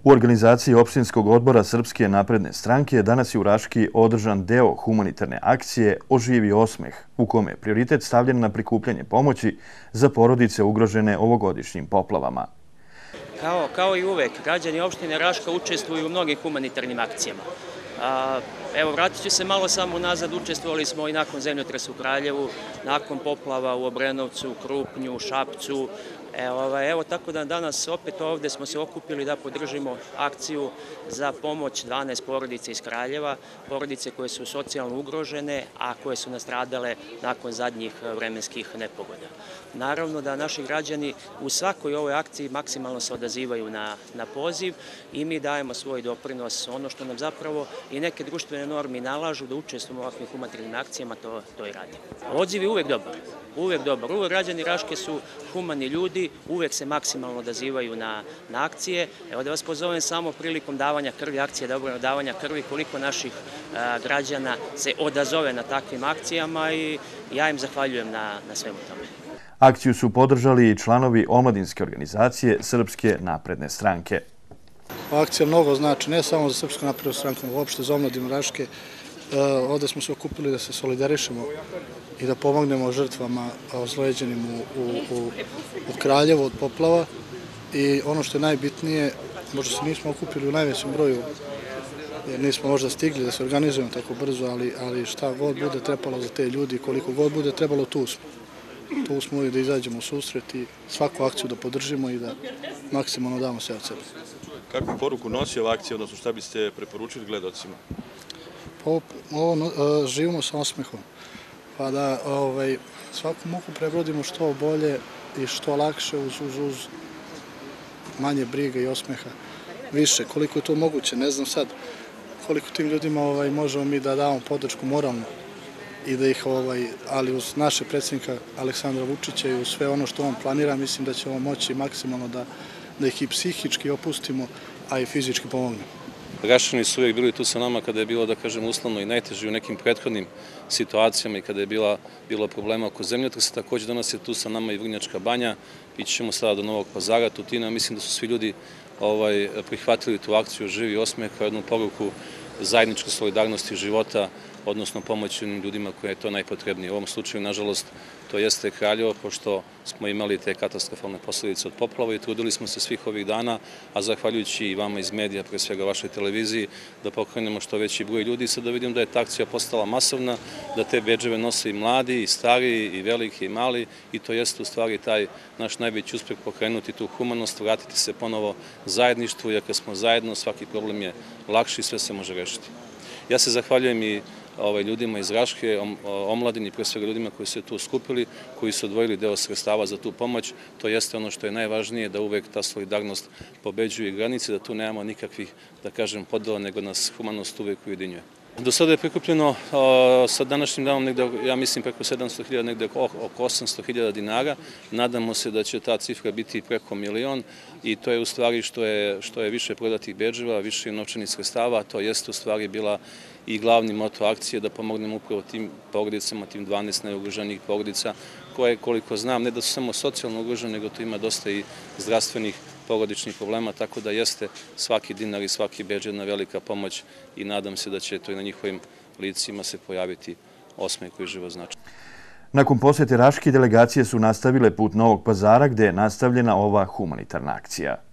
U organizaciji opštinskog odbora Srpske napredne stranke danas je u Raški održan deo humanitarne akcije Oživi osmeh, u kome je prioritet stavljen na prikupljanje pomoći za porodice ugrožene ovogodišnjim poplavama. Kao i uvek, građani opštine Raška učestvuju u mnogim humanitarnim akcijama. Evo, vratit ću se malo samo nazad, učestvovali smo i nakon zemljotresa u Kraljevu, nakon poplava u Obrenovcu, Krupnju, Šapcu. Evo, tako da danas opet ovde smo se okupili da podržimo akciju za pomoć 12 porodica iz Kraljeva, porodice koje su socijalno ugrožene, a koje su nastradale nakon zadnjih vremenskih nepogoda. Naravno da naši građani u svakoj ovoj akciji maksimalno se odazivaju na poziv i mi dajemo svoj doprinos. Ono što nam zapravo i neke društvene norme nalažu da učestvujemo u ovakvim humanitarnim akcijama, to i radimo. Odziv je uvek dobar. Uvek građani Raške su humani ljudi, uvek se maksimalno odazivaju na akcije. Evo da vas pozovem samo prilikom davanja krvi, akcije davanja krvi, koliko naših građana se odazove na takvim akcijama i ja im zahvaljujem na svemu tome. Akciju su podržali i članovi omladinske organizacije Srpske napredne stranke. Akcija mnogo znači, ne samo za Srpsku naprednu stranku, nego uopšte za omladinu Raške. Ovde smo se okupili da se solidarišemo i da pomognemo žrtvama ozlojeđenim od Kraljeva, od poplava. I ono što je najbitnije, možda se nismo okupili u najvećem broju, jer nismo možda stigli da se organizujemo tako brzo, ali šta god bude trebalo za te ljudi, koliko god bude trebalo, tu smo. Tu smo i da izađemo u susret i svaku akciju da podržimo i da maksimalno damo sve od sebe. Kakvu poruku nosi ova akcija, odnosno šta biste preporučili gledalcima? Živimo sa osmehom, pa da svaku muku prebrodimo što bolje i što lakše uz manje brige i osmeha. Više, koliko je to moguće, ne znam sad koliko tim ljudima možemo mi da damo podršku moralnu i da ih, ali uz naše predsjednika Aleksandra Vučića i uz sve ono što on planira, mislim da ćemo moći maksimalno da ih i psihički opustimo, a i fizički pomognemo. Raščani su uvijek bili tu sa nama kada je bilo, da kažem, uslovno i najteže u nekim prethodnim situacijama i kada je bilo problema oko zemljotresa. Također danas je tu sa nama i Vrnjačka banja, ići ćemo sada do Novog Pazara, Tutina. Mislim da su svi ljudi prihvatili tu akciju Živi osmeh kao jednu poruku zajedničke solidarnosti života, odnosno pomoći onim ljudima koje je to najpotrebnije. U ovom slučaju, nažalost, to jeste Kraljevo, pošto smo imali te katastrofalne posljedice od poplava i trudili smo se svih ovih dana, a zahvaljujući i vama iz medija, pre svega vašoj televiziji, da pokrenemo što veći broj ljudi. Sad da vidim da je ta akcija postala masovna, da te bedževe nose i mladi, i stariji, i veliki, i mali, i to jeste u stvari taj naš najveći uspeh pokrenuti tu humanost, vratiti se ponovo zajedništvu, jer kad smo zajedno, svaki problem je lakši i sve se može rešiti. Ja se zahvaljujem i ljudima iz Raške, omladini, pre svega ljudima koji su se tu skupili, koji su odvojili deo sredstava za tu pomoć. To jeste ono što je najvažnije, da uvek ta solidarnost pobeđuje granice, da tu nemamo nikakvih, da kažem, podela, nego nas humanost uvek ujedinjuje. Do sada je prikupljeno sa današnjim danom negde, ja mislim, preko 700.000, negde oko 800.000 dinara. Nadamo se da će ta cifra biti preko 1.000.000 i to je u stvari što je više prodatih bedževa, više novčanih sredstava. To jeste u stvari bila i glavni moto akcije, da pomognemo upravo tim porodicama, tim 12 najugroženijih porodica, koje, koliko znam, ne da su samo socijalno ugrožene, nego tu ima dosta i zdravstvenih porodičnih problema, tako da jeste svaki dinar i svaki bedž jedna velika pomoć i nadam se da će to i na njihovim licima se pojaviti osmeh koji živo znači. Nakon posjete Raški, delegacije su nastavile put Novog Pazara, gde je nastavljena ova humanitarna akcija.